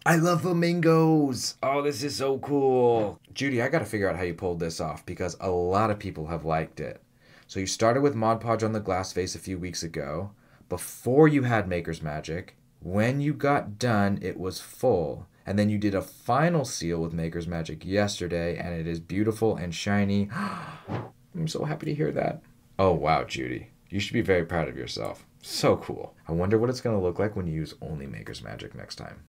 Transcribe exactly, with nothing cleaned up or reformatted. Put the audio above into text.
I love flamingos. Oh, this is so cool. Judy, I got to figure out how you pulled this off because a lot of people have liked it. So you started with Mod Podge on the glass vase a few weeks ago, before you had Maker's Magic. When you got done, it was full. And then you did a final seal with Maker's Magic yesterday, and it is beautiful and shiny. I'm so happy to hear that. Oh, wow, Judy. You should be very proud of yourself. So cool. I wonder what it's going to look like when you use only Maker's Magic next time.